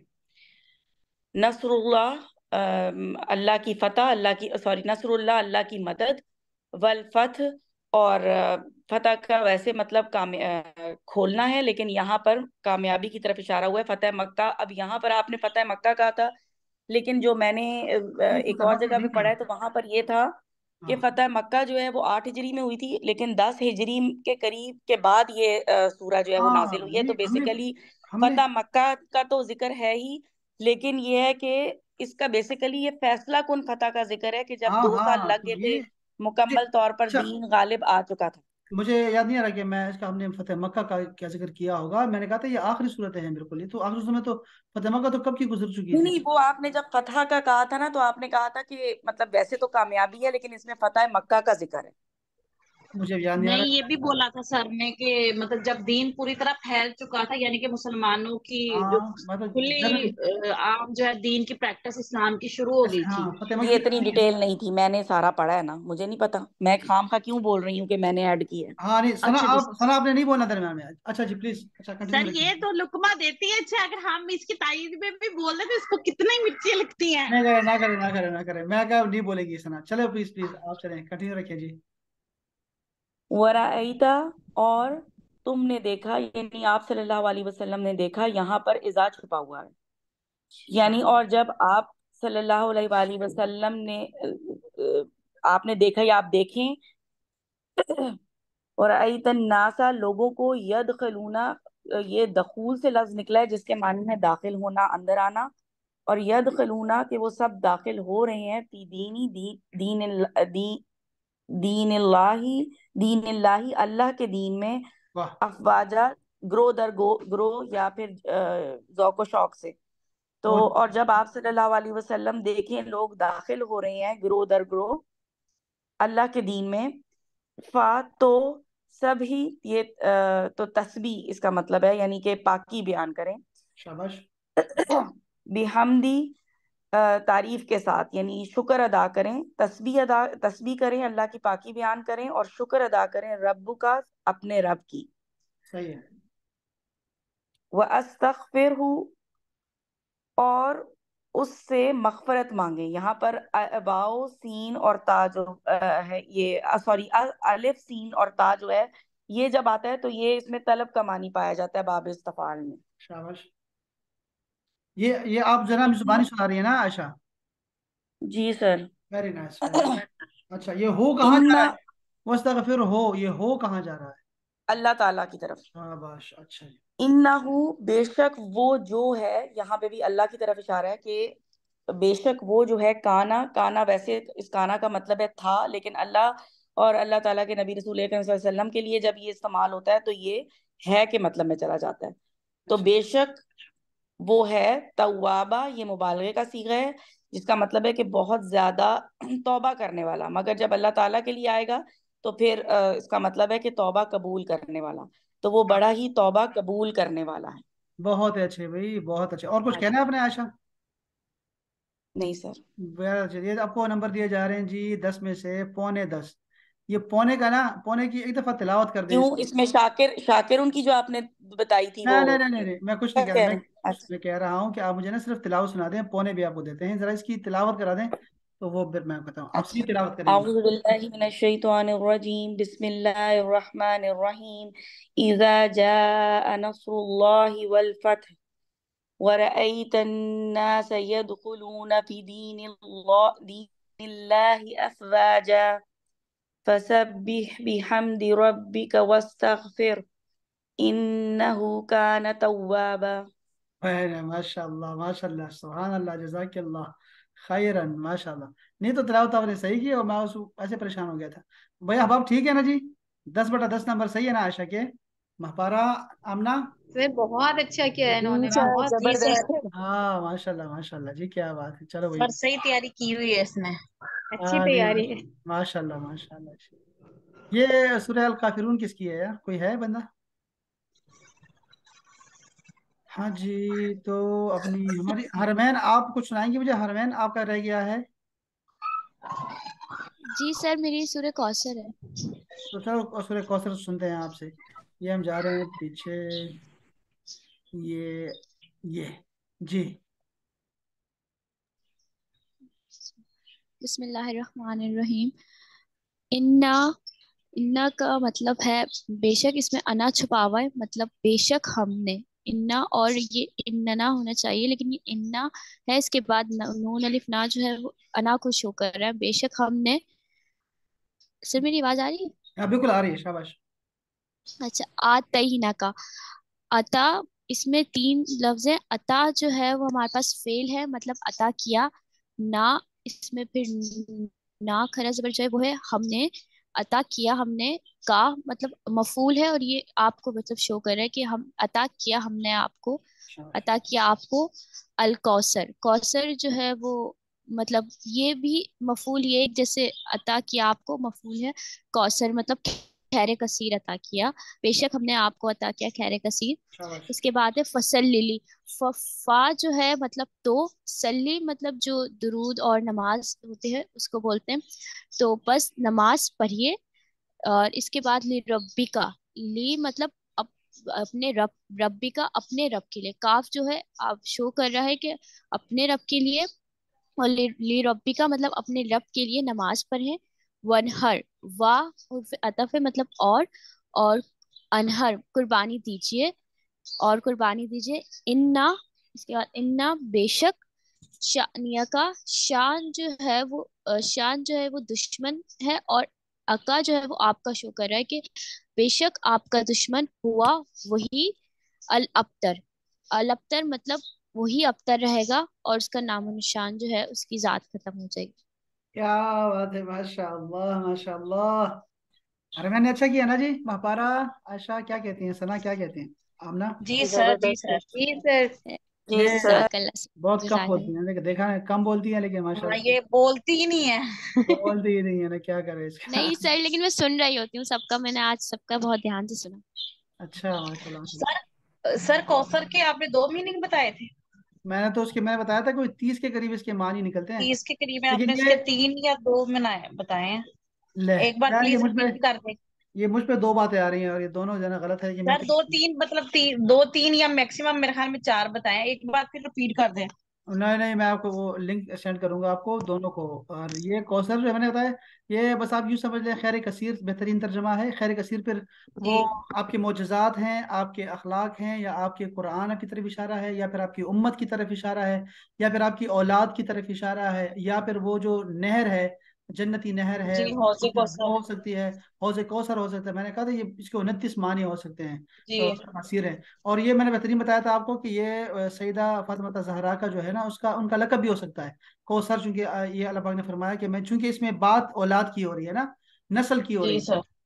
नसरुल्लाह, अम, अल्लाह की फतह, अल्लाह की सॉरी नसरुल्लाह अल्लाह की मदद, वल फथ, और अ, फतह का वैसे मतलब काम अ, खोलना है, लेकिन यहाँ पर कामयाबी की तरफ इशारा हुआ है। फतह मक्का, अब यहाँ पर आपने फतह मक्का कहा था, लेकिन जो मैंने अ, नहीं, एक फतेह और मक्का जगह नहीं पे था। पढ़ा है तो वहां पर ये था कि हाँ फतह मक्का जो है वो आठ हिजरी में हुई थी, लेकिन दस हिजरी के करीब के बाद ये अ, सूरह जो है वो नाजिल हाँ, हुई है। तो नहीं हमने बेसिकली हमने फतह मक्का का तो जिक्र है ही, लेकिन ये है कि इसका बेसिकली ये फैसला कुन फतह का जिक्र है कि जब हाँ दो साल हाँ, लग तो गए थे, ये मुझे मुकम्मल तौर पर अच्छा, दीन गालिब आ चुका था। मुझे याद नहीं आ रहा कि मैं इसका, हमने फतेह मक्का का क्या जिक्र किया होगा। मैंने कहा था ये आखिरी सूरत है बिल्कुल, ये तो आखिरी सूरत में तो फतेह मक्का तो कब की गुजर चुकी नहीं थी। नहीं, वो आपने जब फतह का कहा था ना तो आपने कहा था कि मतलब वैसे तो कामयाबी है, लेकिन इसमें फतह मक्का का जिक्र है। मुझे याद नहीं आ नहीं, रहा। ये भी बोला था सर ने कि मतलब जब दीन पूरी तरह फैल चुका था, यानी कि मुसलमानों की जो हाँ मतलब खुली जन्नत। अ, आम जो है दीन की प्रैक्टिस इस्लाम की शुरू हो गई हाँ थी। फतेह ये मक्की इतनी नहीं है। डिटेल नहीं थी, मैंने सारा पढ़ा है ना, मुझे नहीं पता, मैं खाम खा क्यों बोल रही हूँ कि मैंने ऐड की है। हाँ नहीं, सना अच्छा जी। आप, सना आपने नहीं बोलना दरम्यान में। अच्छा जी प्लीज, अच्छा कंटिन्यू सर रखिए। ये तो लुकमा देती है, अच्छा अगर हम इसकी तारीफ में भी बोल रहे तो इसको कितनी मिर्ची लगती हैं। नहीं करे, ना करे, ना करे, ना करे, मैं क्या नहीं बोलेगी सना। चलो प्लीज प्लीज आप चलें, कंटिन्यू रखिए जी। वराइता, और तुमने देखा, यानी आप सल्लल्लाहु अलैहि वसल्लम ने देखा, यहाँ पर इज़ा छुपा हुआ है। यानी और जब आप सल्लल्लाहु अलैहि वसल्लम ने अ, अ, आपने देखा या आप देखें, और अईतन नासा, लोगों को, यदखलूना, ये दखूल से लफ्ज निकला है जिसके माने है दाखिल होना, अंदर आना। और यदखलूना कि वो सब दाखिल हो रहे हैं, फी दीनी, दी, दीन दी, दीनिल्लाही, दीनिल्लाही अल्लाह के दीन में, वाह। अफवाजा, ग्रो दर गो ग्रो, या फिर अ, जौको शौक से। तो बहुत और जब आप सल्लल्लाहु अलैहि वसल्लम देखें लोग दाखिल हो रहे हैं ग्रो दर ग्रो अल्लाह के दीन में, फा तो सभी, ये अ, तो तस्बी इसका मतलब है, यानी कि पाकी बयान करें। शाबाश। बिहमदी, अ, तारीफ के साथ, यानी शुक्र अदा करें, तस्बीह अदा तस्बीह करें, अल्लाह की पाकी बयान करें और शुक्र अदा करें रब्बु का, अपने रब की। सही है। व अस्तगफिरहु, और उससे मगफरत मांगे। यहाँ पर अ- वाओ सीन और ता जो अ, है, ये सॉरी अलिफ सीन और ता जो है, ये जब आता है तो ये इसमें तलब का मानी पाया जाता है बाब इस्तफाल में। शाबाश। ये ये आप जरा हमें जुबानी सुना रही है ना आयशा। जी सर। Very nice, very. अच्छा ये हो कहाँ जा रहा इन्ना, है। मुस्तगफिर हो, ये हो कहाँ जा रहा है। अल्लाह ताला की तरफ। शाबाश, अच्छा जी। इन्नहु, बेशक वो जो है, यहाँ पे भी अल्लाह की तरफ इशारा है कि बेशक वो जो है, काना, काना वैसे इस काना का मतलब है था, लेकिन अल्लाह और अल्लाह ताला के नबी रसूल अकरम सल्लल्लाहु अलैहि वसल्लम के लिए जब ये इस्तेमाल होता है तो ये है के मतलब में चला जाता है। तो अच्छा। बेशक वो है, तवाबा, ये मुबालगे का सीगा है, जिसका मतलब है कि बहुत ज्यादा तौबा करने वाला। मगर जब अल्लाह ताला के लिए आएगा तो फिर अ, इसका मतलब है कि तौबा कबूल करने वाला। तो वो बड़ा ही तौबा कबूल करने वाला है। बहुत अच्छे भाई, बहुत अच्छे। और कुछ हाँ कहना जी। है अपने आयशा? नहीं सर। वेल, चलिए आपको नंबर दिए जा रहे हैं जी, दस में से पौने दस। ये पौने का ना, पौने की एक दफा तिलावत कर दें क्यों, इसकी। इसमें शाकिर शाकिर उनकी जो आपने बताई थी वो नहीं नहीं नहीं नहीं नहीं, मैं कुछ नहीं क्या कह रहा। कह मैं रहे हैं? अच्छा। मैं कह रहा हूँ कि आप मुझे ना सिर्फ तिलावत सुना दें, पौने भी आपको देते हैं, जरा इसकी तिलावत करा दें तो वो फिर मैं बताऊँ। आप सही अच्छा। तिलावत करेंगे। अऊज़ु बिल्लाहि मिनश शैतानिर रजीम, बिस्मिल्लाहिर रहमानिर रहीम। इज़ा जाअ नस्रुल्लाहि वल फथ व रअयतन नास यदखुलून फी दीनिल्लाह दीनिल्लाहि अफ़वाजा फसब्बिह बिहम्दि रब्बिक वस्तगफिर इन्नहु कान तव्वाबा। है माशाल्लाह माशाल्लाह, सुभान अल्लाह, जज़ाकल्लाह खैरन, माशाल्लाह। नहीं तो तिलावत आपने सही की और मैं उस ऐसे परेशान हो गया था। भैया अब आप ठीक है ना जी? दस बटा दस नंबर सही है ना आयशा के? महपारा, आमना? सर बहुत अच्छा किया है जी इन्होंने, हाँ सर, बहुत ही सर। जबरदस्त। हाँ, माशाल्लाह माशाल्लाह जी, क्या बात है। चलो भाई। सर सही तैयारी की हुई है इसने। अच्छी हाँ जी, तैयारी है। माशाल्लाह माशाल्लाह। ये सूरह अल काफिरून किसकी है यार, कोई है बंदा? हाँ जी, तो अपनी हमारी हरमैन, आप कुछ सुनाएंगे मुझे? हरमैन आपका रह गया है। जी सर, मेरी सूर्य कौसर है। तो सर सूर्य कौसर सुनते हैं आपसे। ये हम जा रहे हैं पीछे। ये ये जी। बिस्मिल्लाहिर्रहमानिर्रहीम। इन्ना, इन्ना का मतलब है बेशक, इसमें अना छुपा हुआ है, मतलब बेशक हमने। इन्ना और ये इन्ना होना चाहिए, लेकिन ये इन्ना है, इसके बाद न- नून अलिफ ना जो है वो अना को शो कर रहा है। बेशक हमने। सर मेरी आवाज आ रही है? हाँ बिल्कुल आ रही है, शाबाश। अच्छा, आतईना का अता, इसमें तीन लफ्ज है। अता जो है वो हमारे पास फेल है, मतलब अता किया। ना, इसमें फिर ना खरा जबर जो है वो है हमने। अता किया हमने। का मतलब मफूल है, और ये आपको मतलब शो कर रहा है कि हम अता किया हमने आपको। शाबाश। अता किया आपको अल कौसर। कौसर जो है वो मतलब ये भी मफूल, ये एक जैसे अता किया आपको मफूल है। कौसर मतलब खैर कसीर अता किया। बेशक हमने आपको अता किया खैर कसीर। शाबाश। इसके बाद है फसल लिली। फा जो है मतलब तो, सल्ली मतलब जो दुरूद और नमाज होते हैं उसको बोलते हैं। तो बस नमाज पढ़िए। और इसके बाद ली रब्बी का, ली मतलब अप, अपने रब, रब्बी का अपने रब के लिए। काफ जो है आप शो कर रहा है कि अपने रब के लिए। और ली, ली रब्बी का मतलब अपने रब के लिए नमाज पढ़े। वनहर, वाह उर्फ अतफ है मतलब और। और अनहर कुर्बानी दीजिए। और कुर्बानी दीजिए। इन्ना, इसके बाद इन्ना बेशक। शानिया का शान जो है वो अ, शान जो है वो दुश्मन है। और अका जो है वो आपका शो कर रहा है कि बेशक आपका दुश्मन हुआ वही अल अबतर। अल अबतर मतलब वही अबतर रहेगा, और उसका नामो निशान जो है उसकी जात खत्म हो जाएगी। क्या बात है, माशाल्लाह माशाल्लाह। अरे मैंने अच्छा किया ना जी। महपारा, आयशा क्या कहती हैं, सना क्या कहती हैं, आमना? जी सर, जी जबरदस्त सर। है। जी सर। जी ये सर। जजाकल्ला। बहुत कम बोलती जजाकल्ला। हैं, लेकिन देखा है कम बोलती हैं, लेकिन हाँ, माशाल्लाह ये बोलती ही नहीं है। बोलती ही नहीं है ना, क्या करे इसका। नहीं सर, लेकिन मैं सुन रही होती हूँ सबका, मैंने आज सबका बहुत ध्यान से सुना। अच्छा, माशाल्लाह माशाल्लाह। सर, सर कौसर के आपने दो मीनिंग बताए थे। मैंने तो उसके मैंने बताया था कोई तीस के करीब इसके मान ही निकलते हैं। तीस के करीब है, लेकिन आपने ये इसके तीन या दो बनाए बताए हैं। ले एक बार यार, ये प्लीज मुझ पे रिपीट कर दे। ये मुझ पे दो बातें आ रही हैं और ये दोनों जना गलत है कि मैं सर क्या। दो तीन मतलब तीन, दो तीन या मैक्सिमम मेरे ख्याल में चार बताए, एक बार फिर रिपीट कर दे। नहीं नहीं, मैं आपको वो लिंक सेंड करूंगा आपको दोनों को। और ये कौसर जो है मैंने बताया, ये बस आप यूँ समझ लें, खैर कसीर बेहतरीन तर्जमा है। खैर कसीर फिर वो जी आपके मोजज़ात हैं, आपके अखलाक हैं, या आपके कुरान की तरफ इशारा है, या फिर आपकी उम्मत की तरफ इशारा है, या फिर आपकी औलाद की तरफ इशारा है, या फिर वो जो नहर है, जन्नती नहर है, जी, हौजे वो कौसर। हो सकती है। हौज़ कौसर हो सकता है। मैंने कहा था ये इसके उनतीस मानी हो सकते हैं। तो जी तफसीर है। और ये मैंने बेहतरीन बताया था आपको कि ये अ, सईदा फातिमा जहरा का जो है ना, उसका उनका लकब भी हो सकता है कौसर, चूंकि अ, ये अल्लाह पाक ने फरमाया कि मैं, चूंकि इसमें बात औलाद की हो रही है ना, नस्ल की हो जी रही है। सर।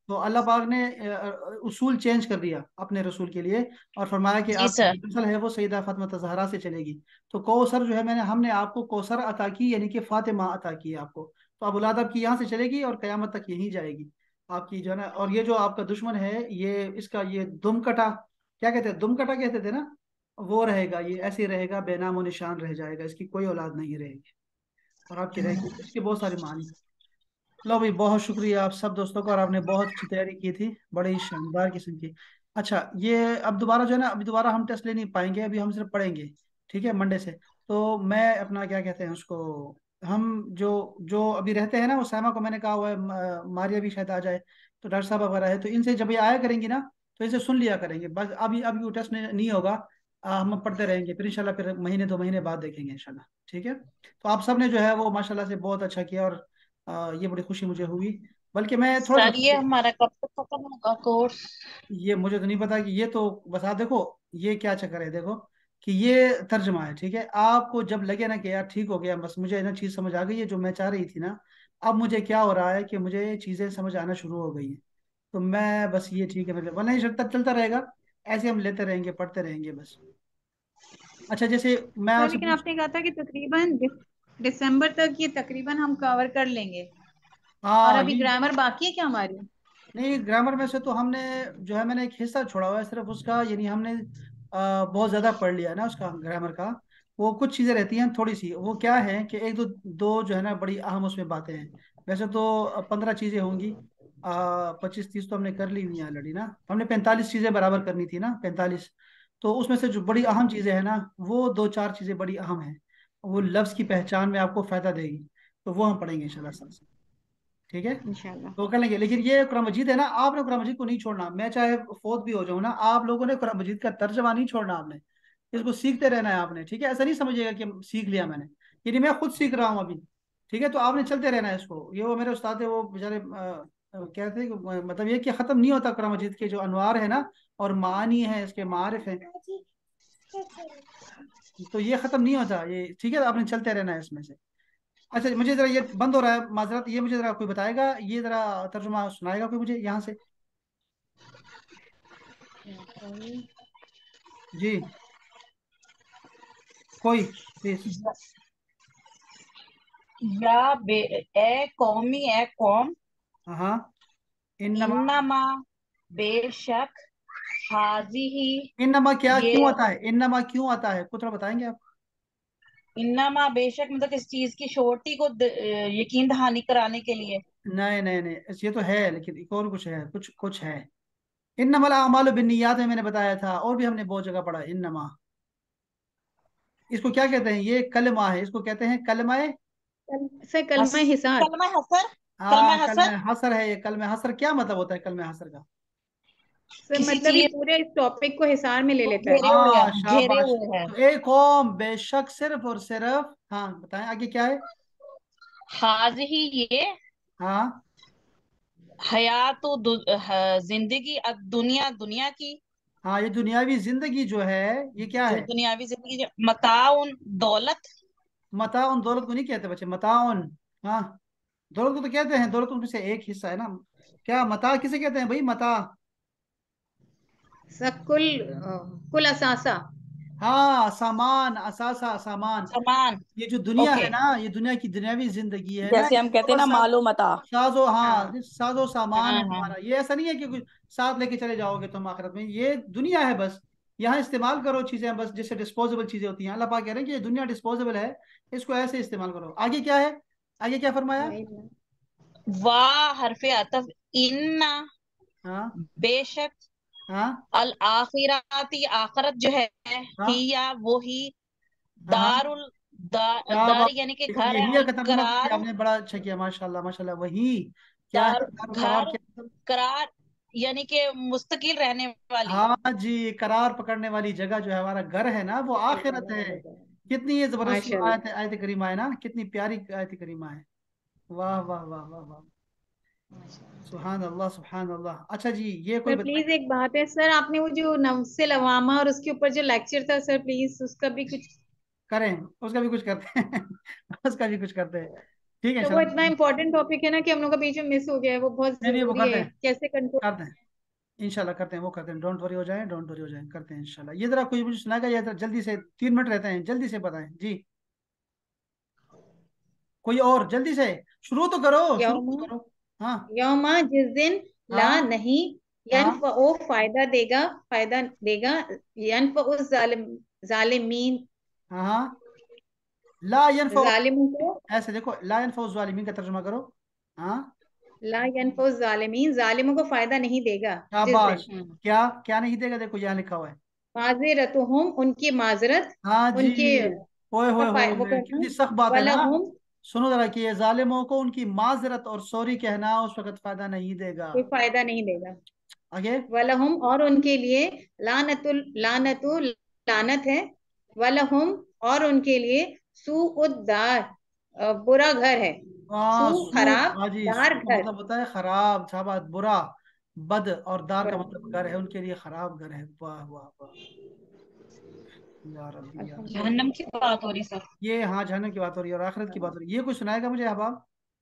तो अल्लाह पाक ने अ, उसूल चेंज कर दिया अपने रसूल के लिए और फरमाया कि जी आपकी सर। जो नस्ल है वो सैयदा फातिमा ज़हरा से चलेगी। तो कौसर जो है मैंने हमने आपको कौसर अता की, यानी कि फातिमा अता की है आपको। तो अब औलाद आपकी यहाँ से चलेगी और क़यामत तक यहीं जाएगी आपकी जो है ना। और ये जो आपका दुश्मन है, ये इसका ये दुम कटा, क्या कहते हैं, दुम कटा कहते थे ना, वो रहेगा, ये ऐसे ही रहेगा, बेनामो निशान रह जाएगा, इसकी कोई औलाद नहीं रहेगी और आपकी रहेगी। इसके बहुत सारे मानी। लो भाई, बहुत शुक्रिया आप सब दोस्तों का, और आपने बहुत अच्छी तैयारी की थी, बड़े ही शानदार किस्म की। अच्छा, ये अब दोबारा जो है ना, अभी दोबारा हम टेस्ट ले नहीं पाएंगे, अभी हम सिर्फ पढ़ेंगे, ठीक है, मंडे से। तो मैं अपना क्या कहते हैं उसको, हम जो जो अभी रहते हैं ना, वो साइमा को मैंने कहा हुआ है, म- मारिया भी शायद आ जाए, तो डॉक्टर साहब वगैरह है, तो इनसे जब ये आया करेंगी ना, तो इनसे सुन लिया करेंगे बस। अभी अभी वो टेस्ट नहीं, नहीं होगा, आ, हम पढ़ते रहेंगे, फिर इंशाल्लाह फिर महीने दो महीने बाद देखेंगे इंशाल्लाह, ठीक है। तो आप सब ने जो है वो माशाल्लाह से बहुत अच्छा किया, और आ, ये बड़ी खुशी मुझे हुई। बल्कि मैं थोड़ा सा, सर ये हमारा कब तक खत्म होगा कोर्स? ये मुझे तो नहीं पता कि ये तो बस आप देखो, ये क्या चक्कर है, देखो कि ये तर्जमा है, ठीक है। आपको जब लगे ना कि यार ठीक हो गया, बस मुझे ना चीज़ समझ आ गई है जो मैं चाह रही थी ना, अब मुझे क्या हो रहा है कि मुझे चीज़ें समझ आना शुरू हो गई हैं, तो मैं बस ये ठीक है, मतलब वरना ये चलता चलता रहेगा, ऐसे हम लेते रहेंगे, पढ़ते रहेंगे बस। अच्छा, जैसे मैं सर आपसे लेकिन पूछ, आपने कहा था कि तकरीबन दिस- दिसंबर तक ये तकरीबन हम कवर कर लेंगे, और हाँ अभी ये, ग्रामर बाकी है क्या हमारी? नहीं ग्रामर में से तो हमने जो है, मैंने एक हिस्सा छोड़ा हुआ है सिर्फ उसका, यानी हमने आ, बहुत ज़्यादा पढ़ लिया है ना उसका, ग्रामर का। वो कुछ चीज़ें रहती हैं थोड़ी सी, वो क्या है कि एक दो दो जो है ना बड़ी अहम उसमें बातें हैं। वैसे तो पंद्रह चीज़ें होंगी, पच्चीस तीस तो हमने कर ली हुई हैं ऑलरेडी ना, हमने पैंतालीस चीज़ें बराबर करनी थी ना, पैंतालीस। तो उसमें से जो बड़ी अहम चीज़ें हैं ना, वो दो चार चीज़ें बड़ी अहम हैं, वो लफ्ज़ की पहचान में आपको फ़ायदा देगी, तो वो हम पढ़ेंगे इंशाल्लाह साथ साथ, ठीक है। इंशाल्लाह। तो कर लेंगे, लेकिन ये कुरान मजीद है ना, आपने कुरान मजीद को नहीं छोड़ना, मैं चाहे फोत भी हो जाऊं ना, आप लोगों ने कुरान मजीद का तर्जमा नहीं छोड़ना आपने, इसको सीखते रहना है आपने, ठीक है। ऐसा नहीं समझिएगा कि हम सीख लिया मैंने, यानी मैं खुद सीख रहा हूँ अभी, ठीक है। तो आपने चलते रहना है इसको। ये वो मेरे उस्ताद थे, वो बेचारे अ, अ, कहते हैं कि अ, मतलब ये कि ख़त्म नहीं होता कुरान मजीद के जो अनवार है ना, और मानी है, इसके मारिफ है, तो ये ख़त्म नहीं होता ये, ठीक है। आपने चलते रहना है इसमें से। अच्छा, मुझे जरा ये बंद हो रहा है माजरत, ये मुझे जरा कोई बताएगा, ये जरा तर्जुमा सुनाएगा कोई मुझे यहाँ से, जी, कोई प्लीज। या बे ए कौमी ए कौम, हाँ, इन्नमा, इन्नमा बेशक, हाजी ही, इन्नमा क्या ये क्यों आता है, इन्नमा क्यों आता है, कुछ थोड़ा बताएंगे आप। इन्नमा बेशक मतलब किस चीज की छोटी को द- यकीन दहानी कराने के लिए। नहीं नहीं नहीं, ये तो है, लेकिन एक और कुछ है, कुछ कुछ है। इन्नमल आमालु बिन्नियात में मैंने बताया था, और भी हमने बहुत जगह पढ़ा इन्नमा। इसको क्या कहते हैं, ये कलमा है, इसको कहते हैं कलमा। सर हस कलमा हिसार। कलमा हसर, कलमा हाँ, कलमा हसर। हसर है ये, कलमा हसर क्या मतलब होता है कलमा हसर का। सर किसी मतलब ये चीज पूरे इस टॉपिक को हिसार में ले को लेता है। घेरे हुए हाँ, हैं, घेरे शाबाश। हुए हैं। तो एक कौम बेशक सिर्फ और सिर्फ, हाँ बताएं आगे क्या है। हाजी ही ये, हाँ हयात जिंदगी अद दुनिया, दुनिया की, हाँ, ये दुनियावी जिंदगी जो है, ये क्या जो है। दुनियावी जिंदगी, जो मताउन दौलत। मताउन, दौलत को नहीं कहते बच्चे, मताउन। हाँ, दौलत को तो कहते हैं, दौलत उनमें से एक हिस्सा है ना। क्या मता किसे कहते हैं भाई, मता। सर कुल अ, कुल असासा। हाँ, सामान, असासा, सामान। समान। ये जो दुनिया ओके। है ना, ये दुनिया की दुनियावी जिंदगी है ना, जैसे हम कहते हैं और ना सा, मालो मता। साजो, हाँ, हाँ। साजो सामान हाँ है हाँ। तुम्हारा, ये ऐसा नहीं है कि कुछ साथ लेके चले जाओगे तुम आखिरत में, ये दुनिया है बस, यहाँ इस्तेमाल करो चीजें बस, जैसे डिस्पोजेबल चीजें होती हैं, अल्लाह पाक कह रहे हैं कि ये दुनिया डिस्पोजेबल है, इसको ऐसे इस्तेमाल करो। आगे क्या है, आगे क्या फरमाया। वही ना। वाह हरफे अतफ, इन्ना हाँ बेशक, हाँ अल आखिराती आखरत जो है, ही हाँ या वो ही, हाँ हाँ, दारुल दा, क्या दार बात। यानी कि घर है, यही अल का तर्जुमा कर दिया करार, आपने, बड़ा अच्छा किया, माशाल्लाह माशाल्लाह, वही क्या है, दार दारुल करार घर, क्या मतलब। करार यानी कि मुस्तकिल रहने वाली। हाँ जी, करार पकड़ने वाली जगह जो है हमारा घर है ना, वो आखिरत है। कितनी ये जबरदस्त माशाल्लाह। आयत आयत करीमा है ना, कितनी प्यारी आयत करीमा है। वाह वाह वाह वाह वाह, सुभान अल्लाह सुभान अल्लाह। अच्छा जी, ये कोई सर प्लीज बताए, एक बात है सर, आपने वो जो नफ्से लवामा और उसके ऊपर जो लेक्चर था सर, प्लीज उसका भी कुछ। करें उसका भी कुछ करते हैं उसका भी कुछ करते हैं। ठीक है तो वो इंशाल्लाह। इतना इम्पोर्टेंट टॉपिक है ना कि हम लोग का बीच में मिस हो गया है, वो बहुत नहीं नहीं वो जरूरी करते है, हैं, कैसे कंट्रोल। करते हैं इंशाल्लाह, करते हैं वो करते हैं, डोंट वरी हो जाए, डोंट वरी हो जाए, करते हैं इंशाल्लाह। ये जरा कोई मुझे सुनाएगा, ये जरा जल्दी से, तीन मिनट रहते हैं, जल्दी से बताएं जी। कोई और जल्दी से, शुरू तो करो, शुरू यौमा, तो करो। हाँ यौमा जिस दिन, ला हाँ नहीं, हाँ यनफ़उ फायदा देगा, फायदा देगा, यनफ़उ जालिम, जालिमीन, हाँ हाँ। ला यनफा, जालिमों को, ऐसे देखो, ला यनफा ज़ालिमीन का तर्जुमा करो। हाँ ला यनफ़उ जालिमीन, जालिमों को फायदा नहीं देगा जिस दिन, शाबाश। क्या क्या नहीं देगा, देखो यहाँ लिखा हुआ है। माज़िरतुहुम, उनकी माजरत, हाँ जी। उनके ओए का होए फाय- वो होए, करना, कितनी सख्त बात है ना। वलहुम, सुनो जरा, कि ये जालिमों को उनकी माजरत और सॉरी कहना उस वक्त फायदा नहीं देगा। कोई फायदा नहीं देगा, आगे। वलहुम, और उनके लिए, लानतुल, लानतु, लानत है, वलहुम, और उनके लिए, सूउद्दार, अ, बुरा घर है, हाँ सू सू, खराब, हाँ जी, सू दार का घर, मतलब होता है खराब, शाबाश, बुरा। बद और दार का बुरा। मतलब घर है, उनके लिए खराब घर है। वाह वाह वाह, या रब्बी या रब्बी। अल्हम्दुलिल्लाह। जहन्नम की बात हो रही सर। ये हाँ, जहन्नम की बात हो रही है और आखिरत की बात हो रही है। ये कुछ सुनाएगा मुझे अहबाब,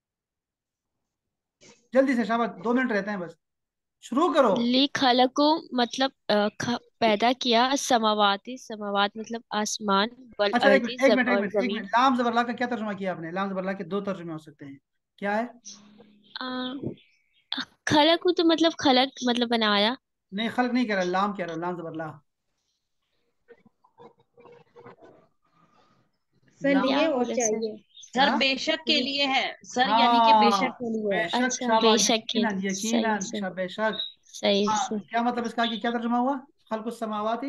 जल्दी से, शाबाश, दो मिनट रहते हैं बस, शुरू करो। ली खलको मतलब अ, ख, पैदा किया, समावाती, समावात मतलब आसमान, वल अच्छा एक अर्दी मिनट, एक जब मिनट, एक और मिनट, एक जमीन। मिनट, लाम जबरला का क्या तर्जुमा किया आपने? लाम जबरला के दो तर्जुमे हो सकते हैं, क्या है? खलक तो मतलब खलक मतलब बनाया। नहीं, खल्क नहीं कह रहा, लाम कह रहा हूँ, लाम जबरला। सर लाम। क्या लिए और बोले सर? चाहिए। सर हाँ बेशक के लिए है सर, यानी कि बेशक हाँ, के लिए है। बेशक, अच्छा, शाबाश, बेशक के यकीनन, लिए, सही यकीनन, से, शा बेशक। सही हाँ, से। क्या मतलब इसका, कि क्या तर्जुमा हुआ? खल्कुस समावाती।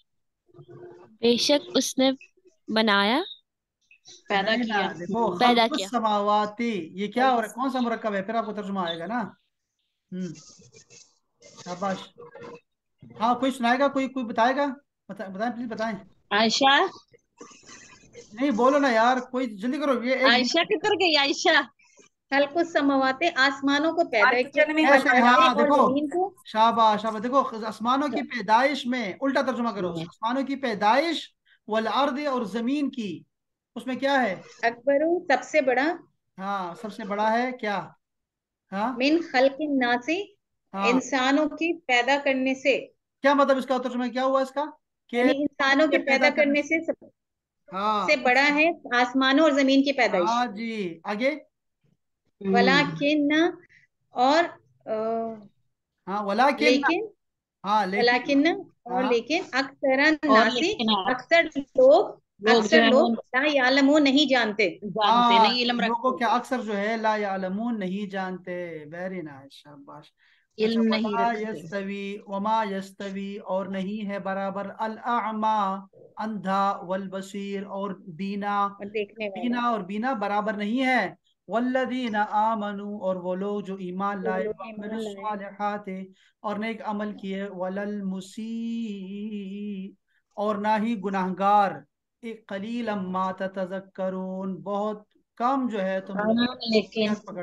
बेशक उसने बनाया, पैदा नहीं ना, किया। देखो, हम्म। पैदा खल्कुस किया। समावाती, ये क्या हो रहा है, कौन सा मुरक्कब है, फिर आपको तर्जुमा आएगा ना। हम्म, शाबाश। हाँ, कोई सुनाएगा, कोई कोई बताएगा? बता, बताएं प्लीज, बताएं। आयशा, नहीं बोलो ना यार, कोई जल्दी करो, ये एक आयशा मिनट। किधर गई आयशा? हल्कुस समावाते, आसमानों को पैदा किया, अर्थ में वल ऐसे, अर्दे, हाँ और देखो, जमीन को। शाबाश शाबाश, देखो, आसमानों की पैदाइश में उल्टा तर्जुमा करो, हम्म। आसमानों की पैदाइश, वल अर्द, और जमीन की, उसमें क्या है? अकबरू, सबसे बड़ा, हाँ, सबसे बड़ा है क्या? हाँ मिन खल्किन नासी, हाँ, इंसानों की पैदा करने से, क्या मतलब इसका तर्जुमा क्या हुआ इसका, कि यानी इंसानों उनके के पैदा पैदा करने करने से। से हाँ सबसे बड़ा उससे। है आसमानों और जमीन की पैदाइश। हाँ जी, आगे। हम्म। वलाकिन, और अ, हाँ वलाकिन। लेकिन, हाँ लेकिन। वलाकिन, और हाँ लेकिन, अक्सर और नासी, लेकिन अक्सर लोग, लोग जो अक्सर है वो लोग ला यालमू, नहीं जानते। जानते हाँ, नहीं, इल्म लोगों रखते, के अक्सर जो है ला यालमून, नहीं जानते। वेरी नाइस, शाबाश। अच्छा, इल्म नहीं वमा रखते। यस्तवी, वमा यस्तवी, और नहीं है बराबर, अल अमा, अंधा, वल बसीर, और बीना, और देखने वाला, बीना और बीना बराबर नहीं है। वल्लदीना आमनु, और वो लोग जो ईमान जो लाए, लोग ईमान लाए, वामिलुस्सालिहात, और नेक अमल किए, वलल मुसी, और ना ही गुनाहगार, एक कलील मा ततज़क्करून, बहुत कम जो है तुम लोग हाँ, लेकिन नसीहत पकड़